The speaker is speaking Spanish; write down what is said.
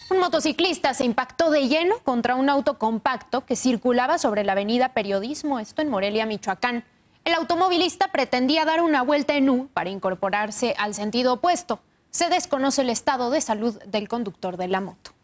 Un motociclista se impactó de lleno contra un auto compacto que circulaba sobre la avenida Periodismo, esto en Morelia, Michoacán. El automovilista pretendía dar una vuelta en U para incorporarse al sentido opuesto. Se desconoce el estado de salud del conductor de la moto.